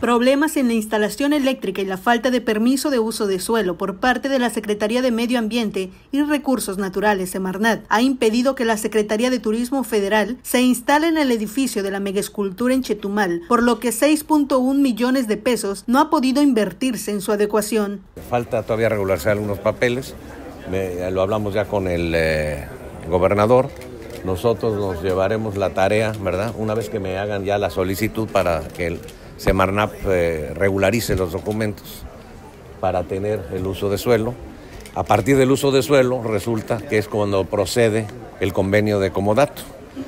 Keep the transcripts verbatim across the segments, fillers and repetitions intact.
Problemas en la instalación eléctrica y la falta de permiso de uso de suelo por parte de la Secretaría de Medio Ambiente y Recursos Naturales, Semarnat, ha impedido que la Secretaría de Turismo Federal se instale en el edificio de la megaescultura en Chetumal, por lo que seis punto uno millones de pesos no ha podido invertirse en su adecuación. Falta todavía regularse algunos papeles, Me, lo hablamos ya con el eh, gobernador. Nosotros nos llevaremos la tarea, ¿verdad? Una vez que me hagan ya la solicitud para que el Semarnat eh, regularice los documentos para tener el uso de suelo. A partir del uso de suelo resulta que es cuando procede el convenio de comodato.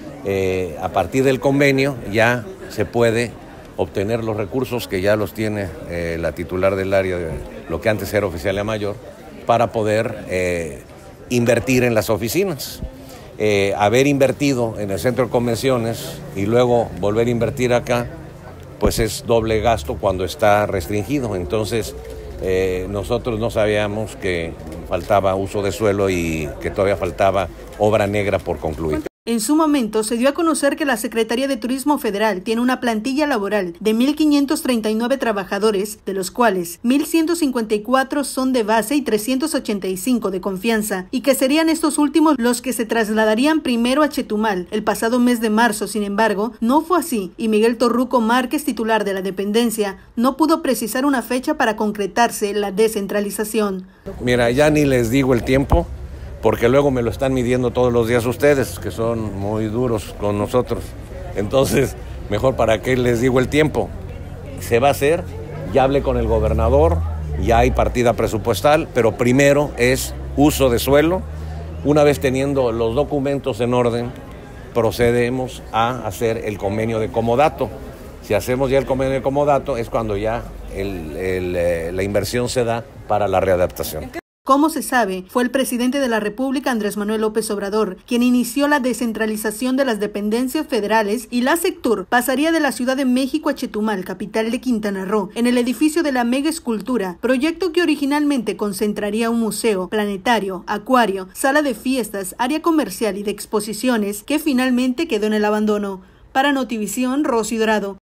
Eh, a partir del convenio ya se puede obtener los recursos que ya los tiene eh, la titular del área, de lo que antes era oficialía mayor, para poder eh, invertir en las oficinas. Eh, haber invertido en el centro de convenciones y luego volver a invertir acá, pues es doble gasto cuando está restringido. Entonces, eh, nosotros no sabíamos que faltaba uso de suelo y que todavía faltaba obra negra por concluir. En su momento se dio a conocer que la Secretaría de Turismo Federal tiene una plantilla laboral de mil quinientos treinta y nueve trabajadores, de los cuales mil ciento cincuenta y cuatro son de base y trescientos ochenta y cinco de confianza, y que serían estos últimos los que se trasladarían primero a Chetumal el pasado mes de marzo. Sin embargo, no fue así, y Miguel Torruco Márquez, titular de la dependencia, no pudo precisar una fecha para concretarse la descentralización. Mira, ya ni les digo el tiempo, porque luego me lo están midiendo todos los días ustedes, que son muy duros con nosotros. Entonces, mejor para qué les digo el tiempo. Se va a hacer, ya hablé con el gobernador, ya hay partida presupuestal, pero primero es uso de suelo. Una vez teniendo los documentos en orden, procedemos a hacer el convenio de comodato. Si hacemos ya el convenio de comodato, es cuando ya el, el, la inversión se da para la readaptación. Como se sabe, fue el presidente de la República, Andrés Manuel López Obrador, quien inició la descentralización de las dependencias federales, y la Sectur pasaría de la Ciudad de México a Chetumal, capital de Quintana Roo, en el edificio de la mega escultura, proyecto que originalmente concentraría un museo, planetario, acuario, sala de fiestas, área comercial y de exposiciones, que finalmente quedó en el abandono. Para Notivisión, Rosy Dorado.